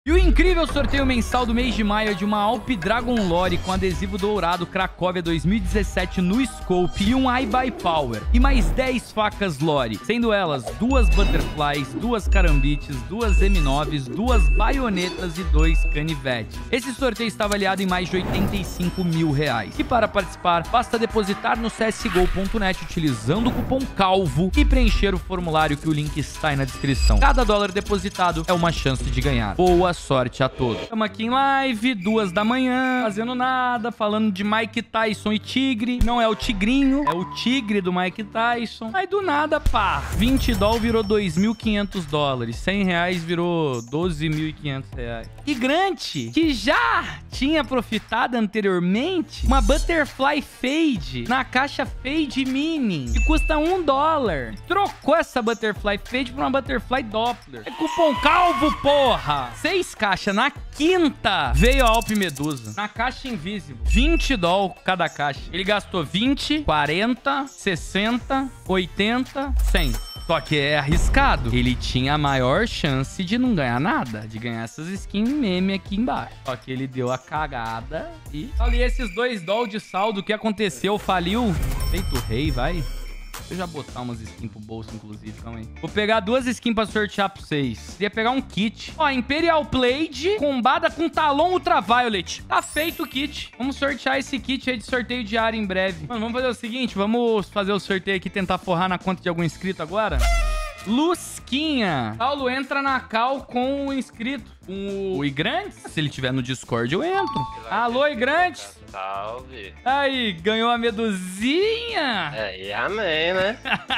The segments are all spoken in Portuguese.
E o incrível sorteio mensal do mês de maio é de uma Alp Dragon Lore com adesivo dourado Cracóvia 2017 no Scope e um iBuy Power. E mais 10 facas Lore, sendo elas 2 Butterflies, 2 Carambites, 2 M9s, 2 baionetas e 2 canivetes. Esse sorteio está avaliado em mais de R$85 mil. E para participar, basta depositar no csgo.net utilizando o cupom CALVO e preencher o formulário que o link está aí na descrição. Cada dólar depositado é uma chance de ganhar. Boa sorte a todos. Estamos aqui em live, 2 da manhã, fazendo nada, falando de Mike Tyson e Tigre. Não é o Tigrinho, é o Tigre do Mike Tyson. Aí do nada, pá, 20 dólares virou 2.500 dólares. 100 reais virou 12.500 reais. E Grant, que já tinha profitado anteriormente, uma Butterfly Fade na caixa Fade Mini, que custa 1 dólar. Trocou essa Butterfly Fade por uma Butterfly Doppler. É cupom CALVO, porra! 6 caixas. Na quinta veio a Alp Medusa. Na caixa Invisible. 20 doll cada caixa. Ele gastou 20, 40, 60, 80, 100. Só que é arriscado. Ele tinha a maior chance de não ganhar nada. De ganhar essas skins meme aqui embaixo. Só que ele deu a cagada e... Olha esses 2 doll de saldo. O que aconteceu? Faliu. Feito rei, vai. Deixa eu já botar umas skins pro bolso, inclusive, calma aí. Vou pegar 2 skins pra sortear pra vocês. Ia pegar um kit. Ó, Imperial Blade combada com Talon Ultraviolet. Tá feito o kit. Vamos sortear esse kit aí de sorteio diário em breve. Mano, vamos fazer o seguinte. Vamos fazer o sorteio aqui, tentar forrar na conta de algum inscrito agora. Lusquinha. Paulo entra na call com o inscrito. Com o Igrantes. Se ele tiver no Discord, eu entro. Alô, Igrantes. Salve. Aí, ganhou a meduzinha. Aí, amém, né?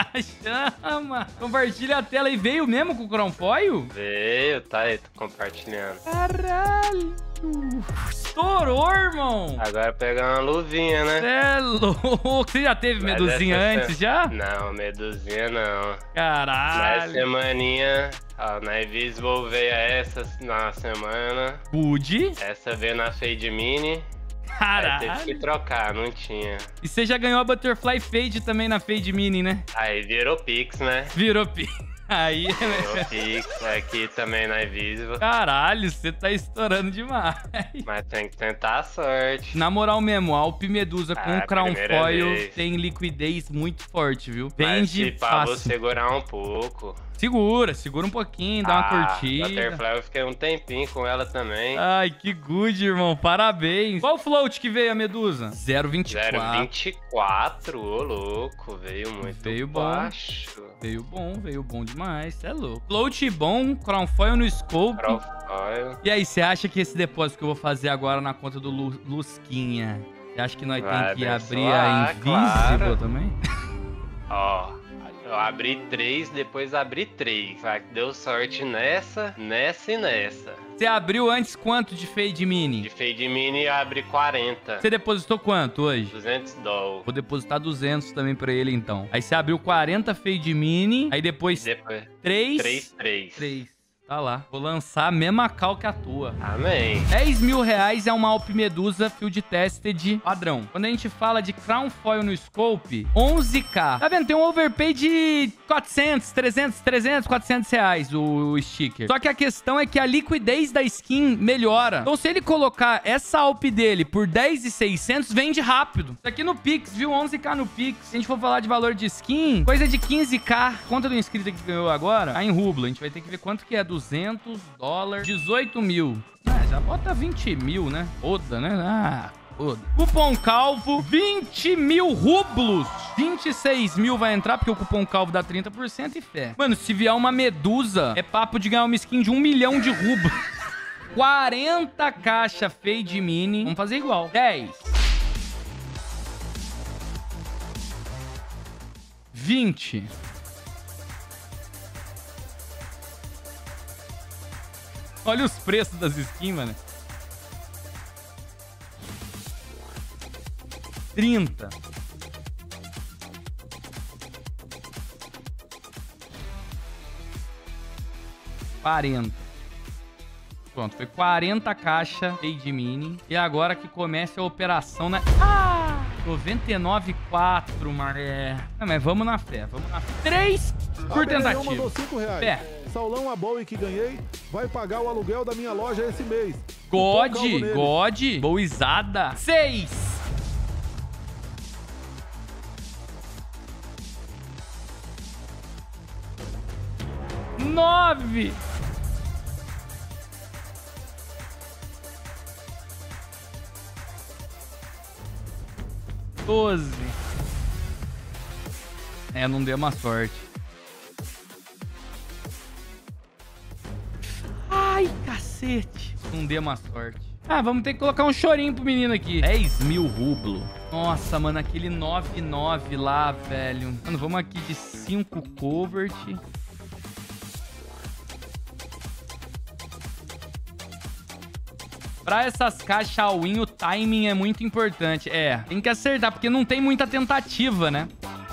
Chama. Compartilha a tela e veio mesmo com o Crown Foil? Veio, tá aí, tô compartilhando. Caralho. Estourou, irmão. Agora pegar uma luvinha, né? Cê é louco. Você já teve Mas meduzinha antes, já? Não, meduzinha não. Caralho. Na semaninha, ó, na Invisible veio essa na semana. Pude. Essa veio na Fade Mini. Caralho. Aí teve que trocar, não tinha. E você já ganhou a Butterfly Fade também na Fade Mini, né? Aí virou Pix, né? Virou Pix. Aí, Virou Pix, aqui também na Invisible. caralho, você tá estourando demais. Mas tem que tentar a sorte. Na moral mesmo, a Alp Medusa com o Crown primeira Foil vez. tem liquidez muito forte, viu? Mas se Vende pá, vou fácil. segurar um pouco. Segura um pouquinho, dá uma curtida. Butterfly, eu fiquei um tempinho com ela também. Ai, que good, irmão. Parabéns. Qual float que veio a Medusa? 0,24. 0,24, ô louco, veio muito Veio bom. baixo. Veio bom demais. Cê é louco. Float bom, Crown Foil no Scope. Profile. E aí, você acha que esse depósito que eu vou fazer agora na conta do Lusquinha, você acha que nós Vai tem que abrir abençoar, a Invisible claro. também? Ó, eu abri 3, depois abri 3. Deu sorte nessa e nessa. Você abriu antes quanto de Fade De Mini? Fade Mini eu abri 40. Você depositou quanto hoje? 200 dólares. Vou depositar 200 também pra ele, então. Aí você abriu 40 Fade Mini, aí depois Depois 3. 3. Tá lá. Vou lançar a mesma cal que a tua. Amém. 10 mil reais é uma Alp Medusa Field Tested padrão. Quando a gente fala de Crown Foil no Scope, 11k. Tá vendo? Tem um overpay de 400, 300, 400 reais o sticker. Só que a questão é que a liquidez da skin melhora. Então se ele colocar essa Alp dele por 10.600, vende rápido. Isso aqui no Pix, viu? 11k no Pix. Se a gente for falar de valor de skin, coisa de 15k. Conta do inscrito que ganhou agora, tá em rublo. A gente vai ter que ver quanto que é 200 dólares, 18 mil. Ah, já bota 20 mil, né? Foda, né? Ah, foda. Cupom CALVO, 20 mil rublos. 26 mil vai entrar, porque o cupom CALVO dá 30% e fé. Mano, se vier uma Medusa, é papo de ganhar uma skin de 1 milhão de rublos. 40 caixa Fade Mini. Vamos fazer igual. 10. 20. Olha os preços das skins, mano. 30. 40. Pronto, foi 40 caixas Fade Mini. E agora que começa a operação na... Ah! 99,4, maré. Não, mas vamos na fé, vamos na fé. 3 por tentativa. Mandou R$5. Fé. Saulão, a boa e que ganhei. vai pagar o aluguel da minha loja esse mês. God. Boizada. 6. 9. 12. É, não deu uma sorte. Ai, cacete. Não deu uma sorte. Ah, vamos ter que colocar um chorinho pro menino aqui. 10.000 rublo. Nossa, mano, aquele 9.9 lá, velho. Mano, vamos aqui de 5 covert. Pra essas caixas all-in, o timing é muito importante. É, tem que acertar, porque não tem muita tentativa, né?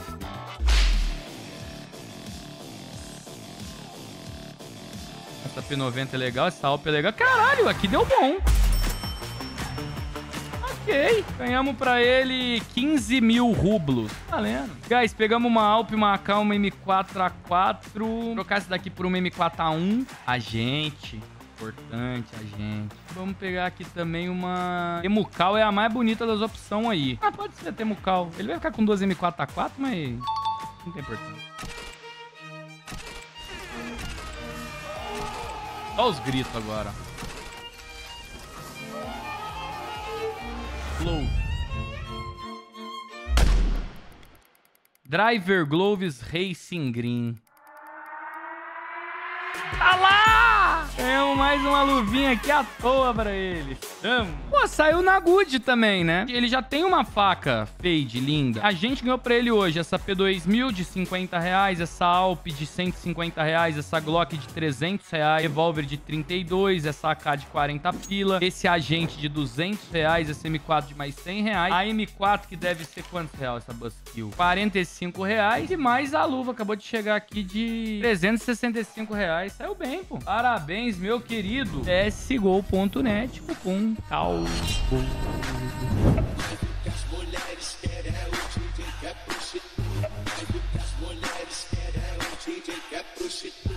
Essa P90 é legal, essa Alp é legal. Caralho, aqui deu bom. Ok, ganhamos pra ele 15.000 rublos. Valendo. Guys, pegamos uma Alp, uma AK, uma M4A4. Trocar essa daqui por uma M4A1. Agente. Importante, a gente. Vamos pegar aqui também uma... Temucal é a mais bonita das opções aí. Ah, pode ser Temucal. Ele vai ficar com 2 M4A4, mas... não tem importância. Só os gritos agora. Glow. Driver Gloves Racing Green. Tá lá! Ganhamos mais uma luvinha aqui à toa pra ele. Pô, saiu na Good também, né? Ele já tem uma faca fade, linda. A gente ganhou pra ele hoje essa P2000 de 50 reais, essa Alp de 150 reais, essa Glock de 300 reais, revólver de 32, essa AK de 40 pila, esse agente de 200 reais, esse M4 de mais 100 reais, a M4 que deve ser quantos reais essa Buskill? 45 reais e mais a luva, acabou de chegar aqui de 365 reais. Saiu bem, pô. Parabéns, meu querido CSGO.net, cupom CALVO. As mulheres querem o DJ quer puxar.